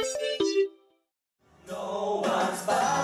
No one's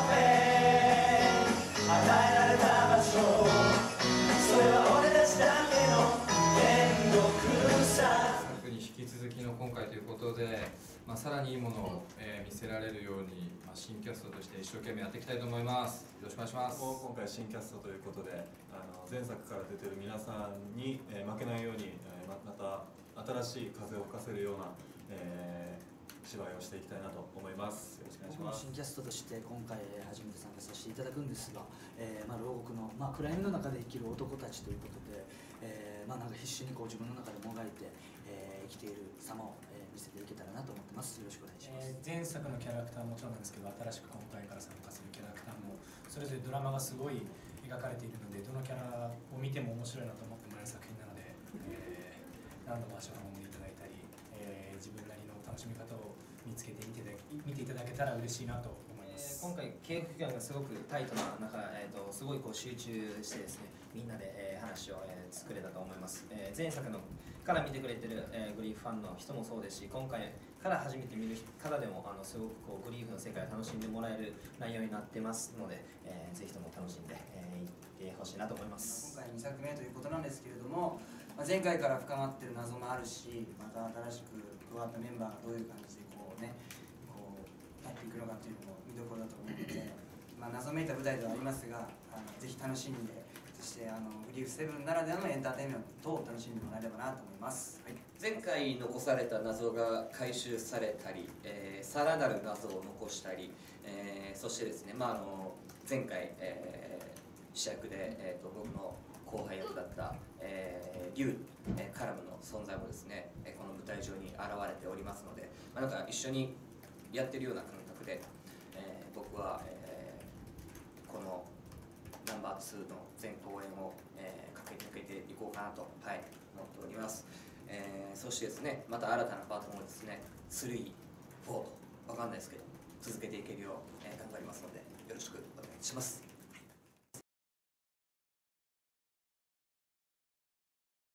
perfect 与えられた場所それは俺たちだけの天国さ昨に引き続きの今回ということで、さらにいいものを、見せられるように、新キャストとして一生懸命やっていきたいと思います。よろしくお願いします。 今回新キャストということで前作から出てる皆さんに、負けないように、また新しい風を吹かせるような、芝居をしていきたいなと思います。よろしくお願いします。 僕も新キャストとして今回初めて参加させていただくんですが、牢獄の、暗闇の中で生きる男たちということで、なんか必死にこう自分の中でもがいて、生きている様を、見せていけたらなと思ってます。よろしくお願いします。 前作のキャラクターももちろんなんですけど、新しく今回から参加するキャラクターもそれぞれドラマがすごい描かれているので、どのキャラを見ても面白いなと思ってもらえる作品なので、何度も足を運んでいただいたり、自分なりの楽しみ方を見つけて見ていただけたら嬉しいなと思います。 今回契約期間がすごくタイトな中、すごいこう集中してですね、みんなで、話を、作れたと思います。前作のから見てくれてる、グリーフファンの人もそうですし、今回から初めて見る方でもすごくこうグリーフの世界を楽しんでもらえる内容になってますので、ぜひとも楽しんでいってほしいなと思います。 今回2作目ということなんですけれども、前回から深まってる謎もあるし、また新しく加わったメンバーがどういう感じでこうやっていくのかというのも見どころだと思うので、謎めいた舞台ではありますが、ぜひ楽しんで、そしてグリーフ7ならではのエンターテインメントを楽しんでもらえればなと思います。はい、 前回残された謎が回収されたり、さらなる謎を残したり、そしてですね、前回、主役で、僕の後輩役だった龍カラムの存在もですね、この舞台上に現れておりますので、なんか一緒にやってるような感覚で、僕は、このナンバー2の全公演を、駆け抜けていこうかなと、思っております。そしてですね、また新たなパートもですね、3、4と分かんないですけど続けていけるよう、頑張りますのでよろしくお願いします。